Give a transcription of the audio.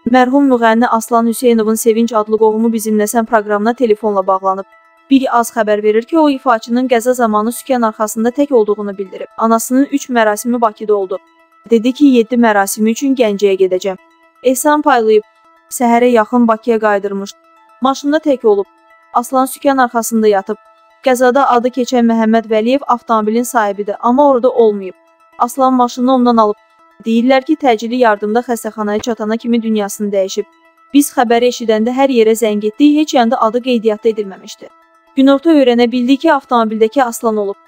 Mərhum müğənni Aslan Hüseynovun Sevinç adlı qohumu Bizimlə Sən proqramına telefonla bağlanıb. Bir az xəbər verir ki, o ifaçının qəza zamanı sükan arxasında tək olduğunu bildirib. Anasının 3 mərasimi Bakıda oldu. Dedi ki, 7 mərasimi üçün Gəncəyə gedəcəm. Ehsan paylayıb, səhərə yaxın Bakıya qaydırmış. Maşında tək olub. Aslan sükan arxasında yatıb. Qəzada adı keçən Məhəmməd Vəliyev avtomobilin sahibidir, amma orada olmayıb. Aslan maşını ondan alıb. Deyirlər ki, təcili yardımda xəstəxanaya çatana kimi dünyasını dəyişib. Biz xəbəri eşidəndə hər yerə zəng etdik, heç yanda adı qeydiyyatda edilməmişdi. Günorta öyrənə bildik ki, avtomobildəki Aslan olub.